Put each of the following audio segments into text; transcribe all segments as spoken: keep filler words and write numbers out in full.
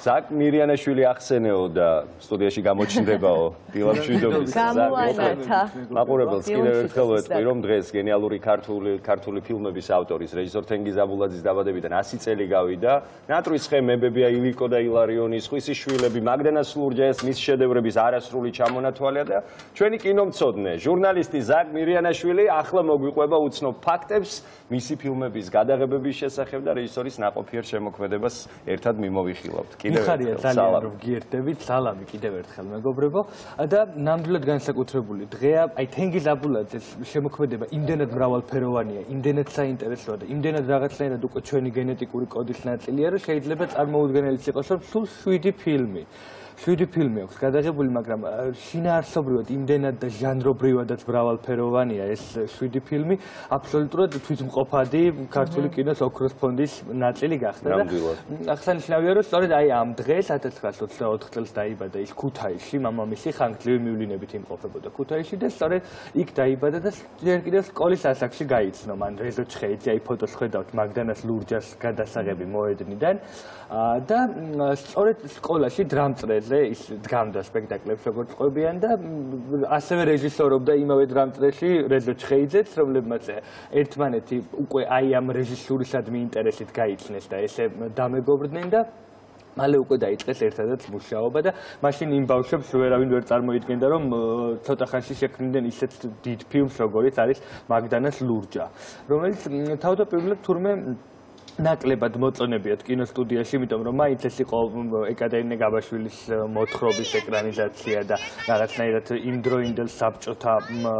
ზაკ მირიანაშვილი ახსენეო და სტუდიაში გამოჩნდებაო დილა მშვიდობისა. გამოანათა. მაყურებელს კიდევ ერთხელ ვეთქვი, რომ დღეს გენიალური ქართული ქართული ფილმების ავტორის რეჟისორ თენგიზ აბულაძის დაბადებიდან ასი წელი გავიდა. ნატრის ხე მებებია ილიკო და ილარიონი, სხვისი შვილები, მაგდანას ლურჯაეს მის შედევრების არასრული ჩამონათვალია და ჩვენი კინომცოდნე, ჟურნალისტი ზაკ მირიანაშვილი ახლა მოგვიყვება უცნობ ფაქტებს მისი ფილმების გადაღებების შესახებ და რეჟისორის ნაყოფიერ შემოქმედებას ერთად მიმოვიხილავთ. მიხარია ძალიან რომ გიერთდებით, სალამი კიდევ ერთხელ მეგობრებო და ნამდვილად განსაკუთრებული დღეა. აი თენგიზ აბულაძეს შემოქმედება იმდენად მრავალფეროვანია, იმდენად საინტერესოა და იმდენად რაღაცნაირად უკვე ჩვენი გენეტიკური კოდის ნაწილია, რომ შეიძლება წარმოუდგენელიც იყოს, რომ სულ შვიდი ფილმი. შვიდი ფილმი აქვს გადაღებული, მაგრამ შინაარსობრივად იმდენად და ჟანრობრივადაც მრავალფეროვანია ეს შვიდი ფილმი, აბსოლუტურად თვითმყოფადი ქართული კინოს ოქროს ფონდის ნაწილი გახდა და აღსანიშნავია, რომ სწორედ აი ამ დღეს ათას ცხრაასი ოცდაოთხ წელს დაიბადა ის ქუთაისში, მამამისი ხანგრძლივი მივლინებით იმყოფებოდა ქუთაისში და სწორედ იქ დაიბადა და ჯერ კიდევ სკოლის ასაკში გაიცნო მან რეზო ჩხეიძე, აი ფოტოს ხედავთ მაგდანას ლურჯას გადასაღები მოედნიდან და სწორედ სკოლაში დრამწრეზე ის დგამდა სპექტაკლებს როგორც ყვებიან და ასევე რეჟისორობდა იმავე დრამწრეში რეზო ჩხეიძეც, რომლებმაც ერთმანეთი უკვე აი ამ რეჟისურისადმი ინტერესით გაიცნეს და ესე დამეგობრდნენ და მალე უკვე დაიწყეს ერთადაც მუშაობა და მაშინ იმ ბავშვებს ვერავინ ვერ წარმოიდგენდა, რომ ცოტა ხანში შექმნიდნენ ისეთ დიდ ფილმს, როგორიც არის მაგდანას ლურჯა, რომელიც თავდაპირველად თურმე ნაკლებად მოწონებიათ კინოსტუდიაში, იმიტომ რომ მაინც ეს იყო ეკატერინე გაბაშვილის მოთხრობის ეკრანიზაცია და რაღაცნაირად იმდროინდელ საბჭოთა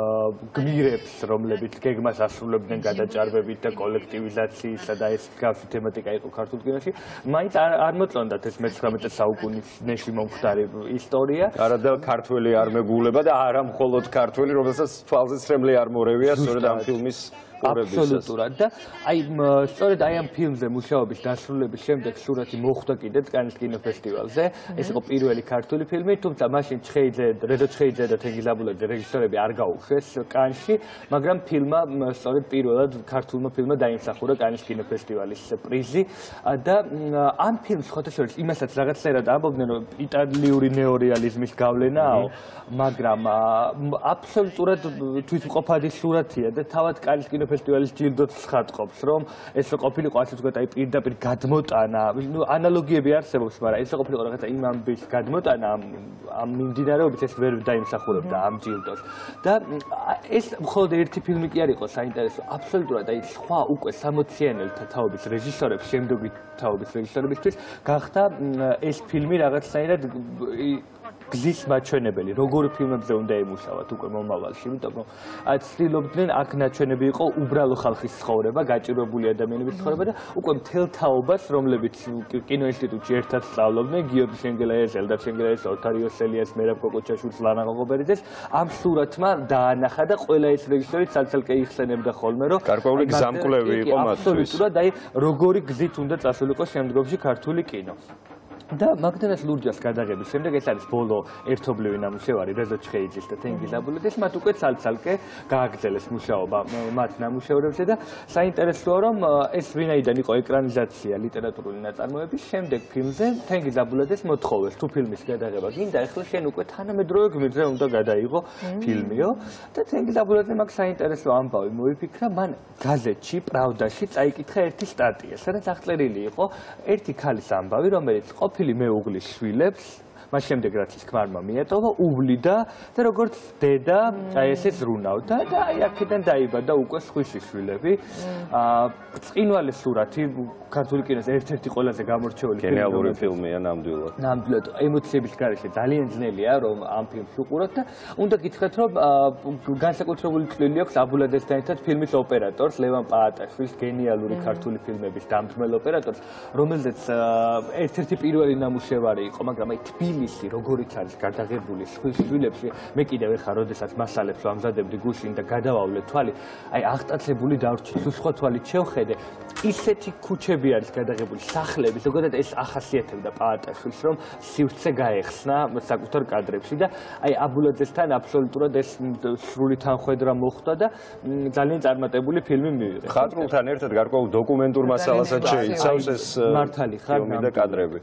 გმირებს, რომლებიც გეგმას ასრულებდნენ გადაჭარბებით და კოლექტივიზაციისა და ეს მსგავსი თემატიკა იყო ქართულ კინოში. მაინც არ მოწონდათ ეს მეცხრამეტე საუკუნეში მომხდარი ისტორია. არა და ქართველი არ მეგულება და არა მხოლოდ ქართველი, რომელსაც თვალზე ცრემლი არ მორევია სწორედ ამ ფილმის აბსოლუტურად და აი სწორედ აი ამ ფილმზე მუშაობის დასრულების შემდეგ სურათი მოხვდა კიდეც კანის კინოფესტივალზე. ეს იყო პირველი ქართული ფილმი, თუმცა მაშინ ჩხეიძე, რეზო ჩხეიძე და თენგიზ აბულაძე რეჟისორები არ გაუშვეს კანში, მაგრამ ფილმმა სწორედ პირველად ქართულმა ფილმმა დაიმსახურა კანის კინოფესტივალის პრიზი და ამ ფილმს ხოთაშორის იმასაც რაღაცნაირად ამბობდნენ, რომ იტალიური ნეორეალიზმის გავლენაა, მაგრამ აბსოლუტურად თვითმყოფადი სურათია და თავად კანის ფესტივალის ჯილდოც ხატყობს, რომ ეს ყოფილიყო ასე ვთქვათ, აი პირდაპირ გადმოტანა, ნუ ანალოგიები არსებობს, მაგრამ ეს ყოფილიყო რაღაცა იმ ამბის გადმოტანა, ამ მიმდინარეობით ეს ვერ დაიმსახურებდა ამ ჯილდოს. და ეს მხოლოდ ერთი ფილმი კი არ იყო საინტერესო, აბსოლუტურად აი სხვა უკვე სამოციანელთა თაობის რეჟისორებს, შემდეგი თაობის რეჟისორებისთვის გახდა ეს ფილმი რაღაცნაირად გზის მაჩვენებელი, როგორი ფილმებზე უნდა ემუშავათ უკვე მომავალში, იმიტომ რომ ცდილობდნენ აქ ნაჩვენები იყო უბრალო ხალხის ცხოვრება, გაჭირვებული ადამიანების ცხოვრება და უკვე მთელ თაობას, რომლებიც კინოინსტიტუტში ერთად სწავლობდნენ, გიორგი შენგელაიას, ელდარ შენგელაიას, ოთარ იოსელიას, მერაბ კოკოჩაშვილს, ლანა ღოღობერიძეს, ამ სურათმა დაანახა და ყველა ეს რეჟისორი ცალ-ცალკე იხსენებდა ხოლმე, რომ გარკვეული გზამკვლევი იყო მათთვის. აბსოლუტურად, აი როგორი გზით უნდა წასულიყო შემდგომში ქართული კინო. და მაგდანას ლურჯას გადაღების შემდეგ ეს არის ბოლო ერთობლივი ნამუშევარი რეზო ჩხეიძის და თენგიზ აბულაძის, მათ უკვე ცალ-ცალკე გააგრძელეს მუშაობა მათ ნამუშევრებზე და საინტერესოა, რომ ეს ვინაიდან იყო ეკრანიზაცია ლიტერატურული ნაწარმოების, შემდეგ ფილმზე თენგიზ აბულაძეს მოთხოვეს თუ ფილმის გადაღება გინდა, ეხლა შენ უკვე თანამედროვე გმირზე უნდა გადაიღო ფილმიო და თენგიზ აბულაძემ აქ საინტერესო ამბავი მოიფიქრა, მან გაზეთში პრავდაში წაიკითხა ერთი სტატია, სადაც აღწერილი იყო ერთი ქალის ამბავი, რომელიც ყოფილი მეუღლის შვილებს, მას შემდეგ რაც ის ქმარმა მიატოვა, უვლიდა და როგორც დედა, აი ესე ზრუნავდა და აი აქედან დაიბადა უკვე სხვისი შვილები. ბრწყინვალე სურათი ქართული კინოს ერთ-ერთი ყველაზე გამორჩეული გენიალური ფილმია ნამდვილად. ნამდვილად ემოციების გარეშე ძალიან ძნელია რომ ამ ფილმს უყუროთ და უნდა გითხრათ, რომ განსაკუთრებული წვლილი აქვს აბულაძესთან ერთად ფილმის ოპერატორს, ლევან პაატაშვილს, გენიალური ქართული ფილმების დამძმელ ოპერატორს, რომელზეც ერთ-ერთი პირველი ნამუშევარი იყო, მაგრამ აი თბილისი როგორიც არის გადაღებული სხვის შვილებში, მე კიდევ ეხა როდესაც მასალებს ვამზადებდი გუშინ და გადავავლე თვალი, აი აღტაცებული დავრჩი, თუ სხვა თვალით შევხედე, ისეთი ქუჩები არის გადაღებული, სახლები, ზოგადად ეს ახასიათებდა პაატაშვილს, რომ სივრცე გაეხსნა საკუთარ კადრებში და აი აბულაძესთან აბსოლუტურად ეს სრული თანხვედრა მოხდა და ძალიან წარმატებული ფილმი მივიღეთ. ხატრულთან ერთად გარკვეულ დოკუმენტურ მასალასაც შეიცავს ეს მართალი ხარ ფილმი და კადრები.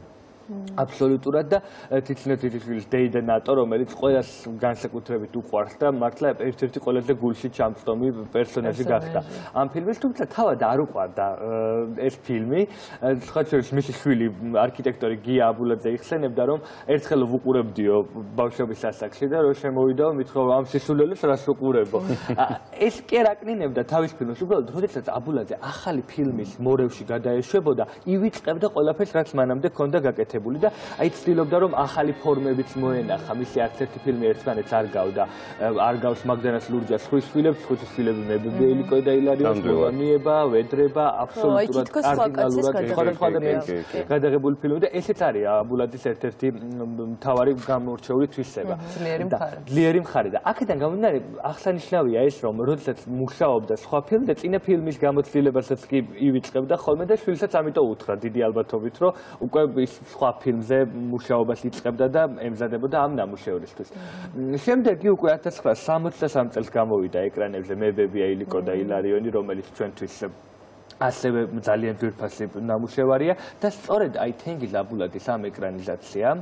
აბსოლუტურად და თითქმის დეიდა ნატო, რომელიც ყველას განსაკუთრებით უყვარს და მართლა ერთ-ერთი ყველაზე გულში ჩამწდომი პერსონაჟი გახდა ამ ფილმის, თუმცა თავად არ უყვარდა ეს ფილმი. სხვა შორის მისი შვილი არქიტექტორი გია აბულაძე იხსენებდა, რომ ერთხელ ვუყურებდიო ბავშვობის ასაკში და რო შემოვიდაო, მითხრა ამ სისულელეს რას ვუყურებო. ეს კი არ აკნინებდა თავის ფილმს, უბრალოდ როდესაც აბულაძე ახალი ფილმის მორევში გადაეშვებოდა, ივიწყებდა ყველაფერს, რაც მანამდე ჰქონდა გაკეთებული და აი ცდილობდა რომ ახალი ფორმებიც მოენახა. მისი არც ერთი ფილმი ერთმანეთს არ გავდა. არ გავს მაგდანას ლურჯას ხვის ფილმებს, ხვის ფილმები მებებია ილიკო და ილარიონის მოგონიება, ვედრება, აბსოლუტურად კარდინალურად სხვადასხვა ადამიანის გადაღებული ფილმი და ესეც არის აბულაძის ერთ-ერთი მთავარი გამორჩეული თვისება. ძლიერი მხარე და აქედან გამომდინარე აღსანიშნავია ეს რომ როდესაც მუშაობდა სხვა ფილმზე წინა ფილმის გამოცდილებასაც კი ივიწყებდა ხოლმე და შვილსაც ამიტომ უთხრა დიდი ალბათობით რომ უკვე ის სხვა ფილმზე მუშაობას იწყებდა და ემზადებოდა ამ ნამუშევრისთვის. შემდეგ კი უკვე ათას ცხრაასი სამოცდასამი წელს გამოვიდა ეკრანებზე მებებია ილიკო და ილარიონი, რომელიც ჩვენთვის ასევე ძალიან ძვირფასი ნამუშევარია და სწორედ აი თენგიზ აბულაძის ამ ეკრანიზაციამ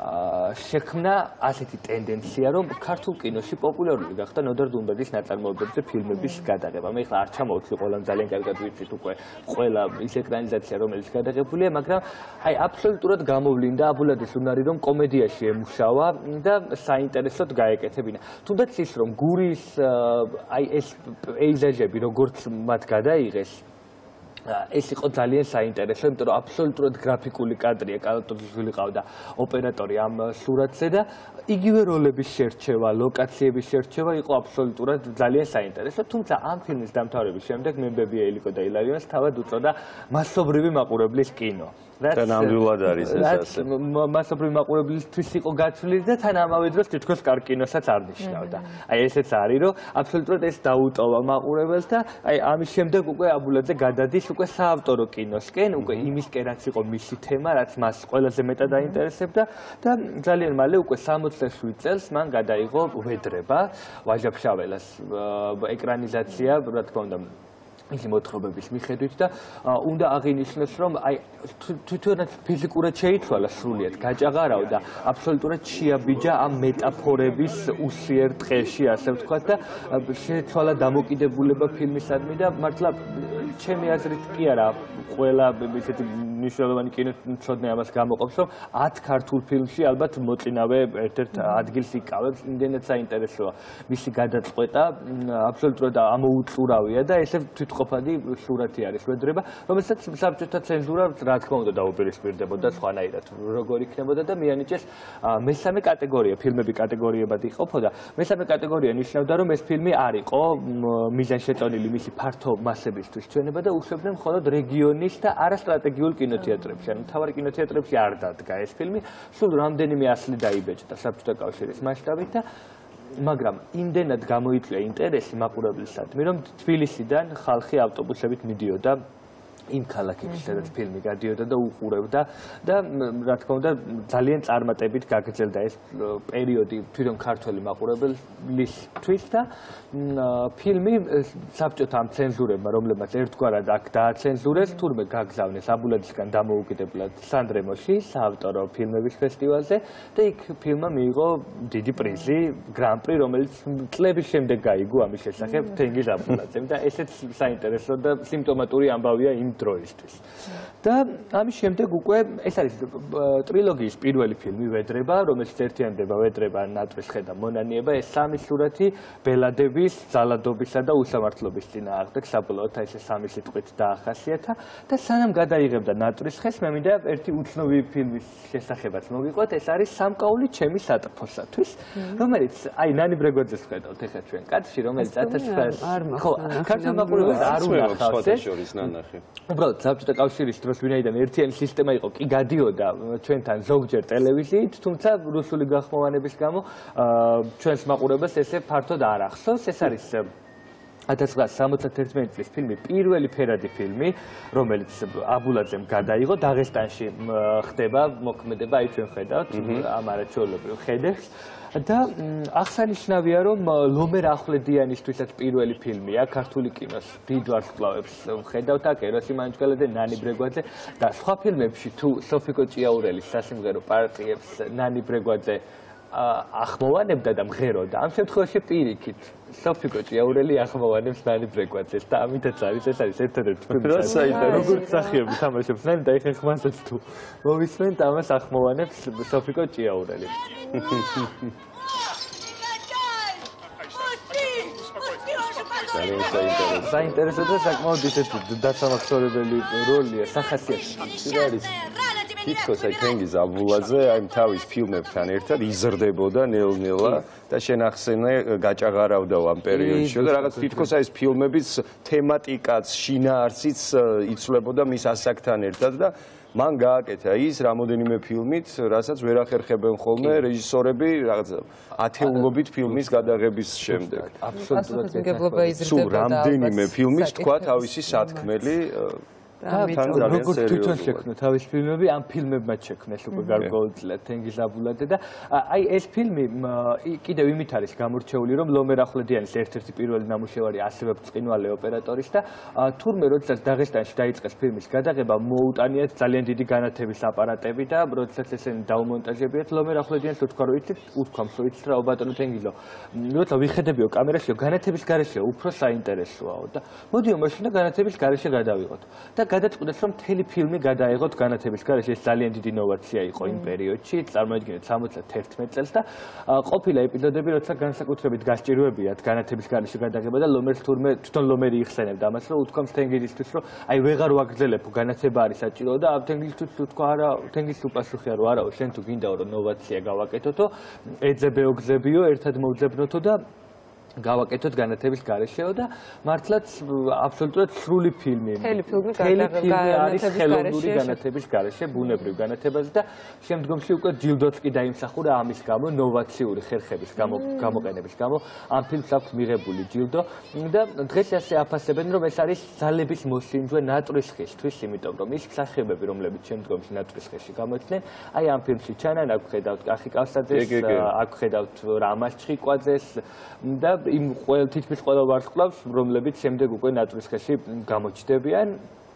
შექმნა ასეთი ტენდენცია, რომ ქართულ კინოში პოპულარული გახდა ნოდარ დუმბაძის ნაწარმოებებზე ფილმების გადაღება. მე ახლა არ ჩამოვთვლი ყველამ, ძალიან კარგად ვიცით უკვე ყველა ის ეკრანიზაცია, რომელიც გადაღებულია, მაგრამ აი აბსოლუტურად გამოვლინდა აბულაძის უნარი, რომ კომედიაში ემუშავა და საინტერესოდ გაეკეთებინა. თუნდაც ის რომ გურის აი ეს პეიზაჟები როგორც მათ გადაიღეს, ეს იყო ძალიან საინტერესო, იმიტომ რომ აბსოლუტურად გრაფიკული კადრია, კალატოზიშვილი ყავდა ოპერატორი ამ სურათზე და იგივე როლების შერჩევა, ლოკაციების შერჩევა იყო აბსოლუტურად ძალიან საინტერესო, თუმცა ამ ფილმის დამთავრების შემდეგ მებებია ილიკო და ილარიონს თავად უწოდა მასობრივი მაყურებლის კინო. და ნამდვილად არის ეს ასე. მასობრივი მაყურებლისთვის იყო გაცვლილი და თან ამავე დროს თითქოს კარგ კინოსაც არ ნიშნავდა. აი ესეც არის, რომ აბსოლუტურად ეს დაუტოვა მაყურებელს და აი ამის შემდეგ უკვე აბულაძე გადადის უკვე საავტორო კინოსკენ, უკვე იმისკენ რაც იყო მისი თემა, რაც მას ყველაზე მეტად აინტერესებდა და ძალიან მალე უკვე სამოცდაშვიდ წელს მან გადაიღო ვედრება, ვაჟა-ფშაველას ეკრანიზაცია, რა თქმა უნდა მისი მოთხრობების მიხედვით და უნდა აღინიშნოს, რომ აი თვითონაც ფიზიკურად შეიცვალა სრულიად, გაჭაღარავ და აბსოლუტურად შეაბიჯა ამ მეტაფორების უსიერ ტყეში, ასე ვთქვათ და შეცვალა დამოკიდებულება ფილმისადმი და მართლა ჩემი აზრით კი არა, ყველა ესეთი მნიშვნელოვანი კინომცოდნე ამას გამოყოფს, რომ ათ ქართულ ფილმში ალბათ მოწინავე ერთ-ერთ ადგილს იკავებს, იმდენად საინტერესოა მისი გადაწყვეტა, აბსოლუტურად ამოუწურავია და ესე თვითყოფადი სურათი არის ვედრება, რომელსაც საბჭოთა ცენზურა რა თქმა უნდა დაუპირისპირდებოდა სხვანაირად როგორ იქნებოდა და მიანიჭეს მესამე კატეგორია, ფილმები კატეგორიებად იყოფოდა. მესამე კატეგორია ნიშნავდა, რომ ეს ფილმი არ იყო მიზანშეწონილი მისი ფართო მასებისთვის ჩვენება და უშვებდნენ მხოლოდ რეგიონის და არასტრატეგიულ კინოთეატრებში. ანუ მთავარ კინოთეატრებში არ დადგა ეს ფილმი, სულ რამდენიმე ასლი დაიბეჭდა საბჭოთა კავშირის მასშტაბით და მაგრამ იმდენად გამოიწვია ინტერესი მაყურებლისადმი, რომ თბილისიდან ხალხი ავტობუსებით მიდიოდა იმ ქალაქებში, სადაც ფილმი გადიოდა და უყურებდა და რა თქმა უნდა ძალიან წარმატებით გაგრძელდა ეს პერიოდი თვითონ ქართველი მაყურებლისთვის და ფილმი საბჭოთა ამ ცენზურებმა, რომლებმაც ერთგვარად აქ დააცენზურეს, თურმე გაგზავნეს აბულაძისგან დამოუკიდებლად სანდრემოში, საავტორო ფილმების ფესტივალზე და იქ ფილმმა მიიღო დიდი პრიზი, გრან-პრი, რომელიც წლების შემდეგ გაიგო ამის შესახებ თენგიზ აბულაძემ და ესეც საინტერესო და სიმპტომატური ამბავია იმ დროისთვის. და ამის შემდეგ უკვე ეს არის ტრილოგიის პირველი ფილმი ვედრება, რომელშიც ერთიანდება ვედრება, ნატრის ხე და მონანიება, ეს სამი სურათი ბელადების, ძალადობისა და უსამართლობის წინააღმდეგ საბოლოოდ ესე სამი სიტყვით დაახასიათა და სანამ გადაიღებდა ნატრის ხეს, მე მინდა ერთი უცნობი ფილმის შესახებაც მოგიყვეთ, ეს არის სამკაული ჩემი სატრფოსათვის, რომელიც აი ნანი ბრეგვაძეს ხედავთ ეხლა ჩვენ კადრში, რომელიც ათას ცხრაასი ხო, ქართულ მაყურებელს არ უნახავს ეს შორის ნანახი. უბრალოდ საბჭოთა კავშირის დროს ვინაიდან ერთიანი სისტემა იყო, კი გადიოდა ჩვენთან ზოგჯერ ტელევიზიით, თუმცა რუსული გახმოვანების გამო ჩვენს მაყურებელს ესე ფართოდ არ ახსოვს. ეს არის ათას ცხრაასი სამოცდაერთმეტი წლის ფილმი, პირველი ფერადი ფილმი, რომელიც აბულაძემ გადაიღო, დაღესტანში ხდება მოქმედება, აი ჩვენ ხედავთ ამ არაჩვეულებრივ ხედებს. და აღსანიშნავია, რომ ლომერ ახვლედიანისთვისაც პირველი ფილმია ქართული კინოს დიდ ვარსკვლავებს ხედავთ აქ ეროსი მანჯგალაძე, ნანი ბრეგვაძე და სხვა ფილმებში თუ სოფიკო ჭიაურელის სასიმღერო პარტიებს ნანი ბრეგვაძე ახმოვანებდა და მღეროდა. ამ შემთხვევაში პირიქით სოფიკო ჭიაურელი ახმოვანებს ნანი ბრეგვაძეს და ამითაც არის ეს არის ერთადერთი ფილმი როგორც მსახიობი თამაშობს ნანი და ეხა ხმასაც თუ მოვისმენთ ამას ახმოვანებს სოფიკო ჭიაურელი. საინტერესო და საკმაოდ ისეთი დასამახსოვრებელი როლია სახასიათი. თითქოს აი თენგიზ აბულაძე აი თავის ფილმებთან ერთად იზრდებოდა ნელ-ნელა და შენახსენე გაჭაღარავდა ამ პერიოდში და რაღაც თითქოს აი ეს ფილმების თემატიკაც, შინაარსიც იცვლებოდა მის ასაკთან ერთად და მან გააკეთა ის რამოდენიმე ფილმით, რასაც ვერ ახერხებენ ხოლმე რეჟისორები რაღაც ათეულობით ფილმის გადაღების შემდეგ. აბსოლუტურად იზრდებოდა. სულ რამდენიმე ფილმის თქვა თავისი სათქმელი როგორც თვითონ შექმნა თავის ფილმები, ამ ფილმებმაც შექმნეს უკვე გარკვეულწილად თენგიზ აბულაძე და აი ეს ფილმი კიდევ იმით არის გამორჩეული, რომ ლომერ ახვლედიანის ერთ-ერთი პირველი ნამუშევარი ასევე ბრწყინვალე ოპერატორის და თურმე როდესაც დაღესტანში დაიწყეს ფილმის გადაღება, მოუტანიათ ძალიან დიდი განათების აპარატები და როდესაც ესენი დაუმონტაჟებიათ, ლომერ ახვლედიანს უთქვა, რომ იცით, უთქვამს, რომ იცით რა ობატონო თენგიზო. როცა ვიხედებიო კამერაშიო, განათების გარეშეო უფრო საინტერესოაო და მოდიო მაშინ და განათების გარეშე გადავიღოთ. და გადაწყვიტეს, რომ მთელი ფილმი გადაიღოთ განათების გარეშე. ეს ძალიან დიდი ინოვაცია იყო იმ პერიოდში, წარმოიდგინეთ სამოცდაერთმეტ წელს და ყოფილა ეპიზოდები, როცა განსაკუთრებით გასჭიროებიათ განათების გარეშე გადაღება და ლომერს თურმე თვითონ ლომერი იხსენებდა ამას, რომ უთქვამს თენგიზისთვის, რომ აი ვეღარ ვაგრძელებო, განათება არის საჭირო და ამ თენგიზისთვის უთქვა, არა, თენგიზს უპასუხია, რომ არაო, შენ თუ გინდაო, რომ ნოვაცია გავაკეთოთო, ეძებეო გზებიო, ერთად მოვძებნოთო და გავაკეთოთ განათების გარეშეო და მართლაც აბსოლუტურად სრული ფილმი. მთელი ფილმი არის ხელოვნური განათების გარეშე, ბუნებრივ განათებაზე და შემდგომში უკვე ჯილდოც კი დაიმსახურა ამის გამო, ნოვაციური ხერხების გამოყენების გამო. ამ ფილმს აქვს მიღებული ჯილდო და დღეს ასე აფასებენ, რომ ეს არის ძალების მოსინჯვე ნატრის ხისთვის, იმიტომ რომ ის მსახიობები, რომლებიც შემდგომში ნატრის ხეში გამოჩნდნენ, აი ამ ფილმში ჩანან, აქ ხედავთ კახი კავსაძეს, აქ ხედავთ რამას ჩხიკვაძეს და იმ ყოველ თითქმის ყველა ვარსკვლავს, რომლებიც შემდეგ უკვე ნატრის ხეში გამოჩნდებიან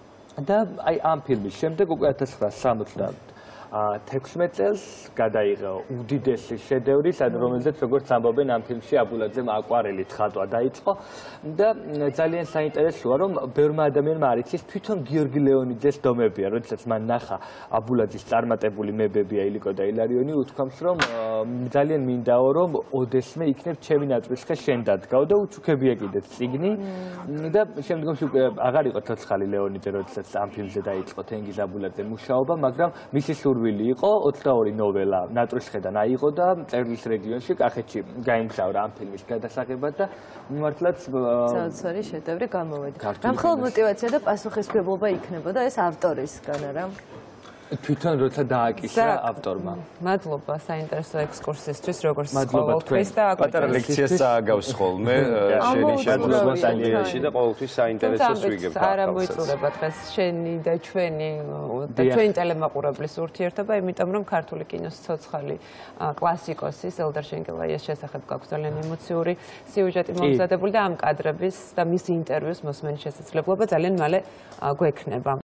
და აი ამ ფილმის შემდეგ უკვე ათას ცხრაასი სამოცდათექვსმეტ წელს გადაიღო უდიდესი შედევრი, რომელზეც როგორც ამბობენ ამ ფილმში აბულაძემ აკვარელით ხატვა დაიწყო და ძალიან საინტერესოა, რომ ბევრმა ადამიანმა არ იცის თვითონ გიორგი ლეონიძეს დომებია, როდესაც მან ნახა აბულაძის წარმატებული მებებია ილიკო და ილარიონი, უთქვამს, რომ ძალიან მინდაო, რომ ოდესმე იქნებ ჩემი ნატრის ხე შენ დადგაო და უჩუქებია კიდეც წიგნი და შემდგომში უკვე აღარ იყო ცოცხალი ლეონიძე, როდესაც ამ ფილმზე დაიწყო თენგიზ აბულაძემ მუშაობა, მაგრამ მისი სურვილი იყო ოცდაორი ნოველა ნატრისხედან აიღო და წერლის რეგიონში კახეთში გაიმგზავრა ამ ფილმის გადასაღებად და მართლაც საოცარი შედევრი გამოვიდა. რამხელა мотиваცია და პასუხისმგებლობა იქნებოდა ეს ავტორისგან არა? თვითონ როცა დააკისრა ავტორმა. მადლობა საინტერესო ექსკურსიისთვის, როგორც ყოველთვის და პატარა ლექციას წააგავს ხოლმე შენი შემოწმება სტალიაში და ყოველთვის საინტერესოს ვიგებ. არა მოიწურება დღეს შენი და ჩვენი და ჩვენი ტელემაყურებლის ურთიერთობა, იმიტომ რომ ქართული კინოს ცოცხალი კლასიკოსი ელდარ შენგელაიას შესახებ გაქვს ძალიან ემოციური სიუჟეტი მომზადებული და ამ კადრების და მის ინტერვიუს მოსმენის შესაძლებლობა ძალიან მალე გვექნება.